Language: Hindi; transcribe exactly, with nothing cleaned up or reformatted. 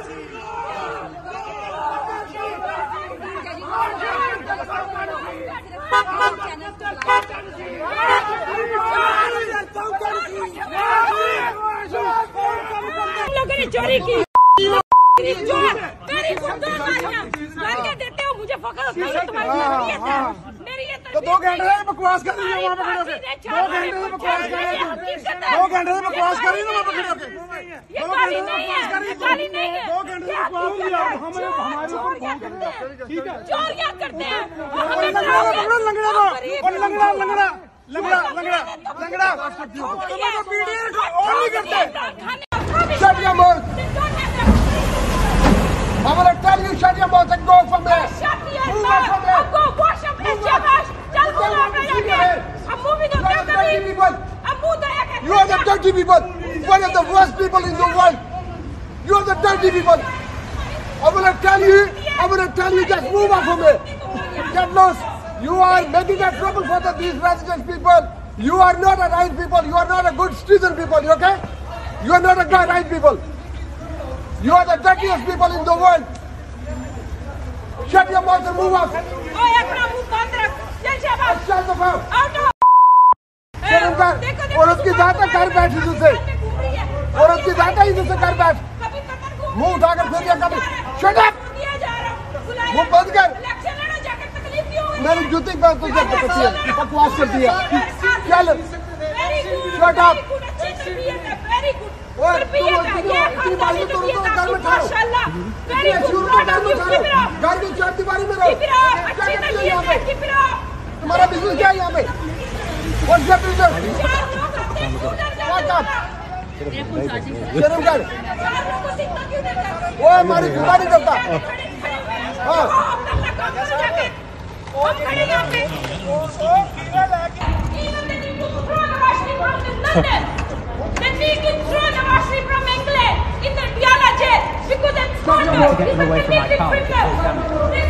लोगों ने चोरी की, गालियाँ देते हो मुझे फखर होता है तुम्हारी तो दो घंटे से बकवास कर रही है वहाँ पे खड़े होके, दो घंटे से बकवास कर रही है, दो घंटे से बकवास कर रही है वहाँ पे खड़े होके, दो घंटे से बकवास कर रही है, दो घंटे से बकवास कर रही है, हमें हमारे ऊपर फोन कर रहे हैं, ठीक है? चोरियां करते हैं, लंगड़ा लंगड़ा लंगड़ा और लंगड़ा लंगड़ा लंगड़ा लंगड़ा लंगड़ा तुम्हें तो वीडियो ऑन नहीं करते। Shut your mouth. I'm gonna tell you shut your mouth and go from there. Shut your mouth. Go wash your face, Shabash. चल चल I'm moving on. You are the dirty people. I'm moving. You are the dirty people. One of the worst people in the world. You are the dirty people. I'm gonna tell you. I'm gonna tell you just move off from here. Get lost. You are making a trouble for the, these resident people. You are not a right people. You are not a good citizen people. You okay? You are not a good right people. You are the dirtiest people in the world. Shut your mouth and move off. ओए अपना मुंह बंद रख। चल शाबाश। Shut the fuck. Out. शर्म कर। और उसकी जाता घर बैठी तुझसे। और उसकी जाता ही तुझसे घर बैठ। मुंह उठाकर फिर क्या कभी? Shut up. मुंह बंद कर। मेरी जूती पे तुझे पकड़ती है, बकवास करती है। चल। Shut up. और तुम इतनी बारी तुम तो घर में खड़ो। इतने शुरू तो घर में खड़ो। घर की चार दीवारी में रहो। क्या करती हो यहाँ पे? तुम्हारा बिजनेस क्या है यहाँ पे? What's your business? Shut up. शर्म कर। वो हमारी जुबानी करता। हाँ। Then we can throw the washing from England in the Diyala jail because it's not a criminal.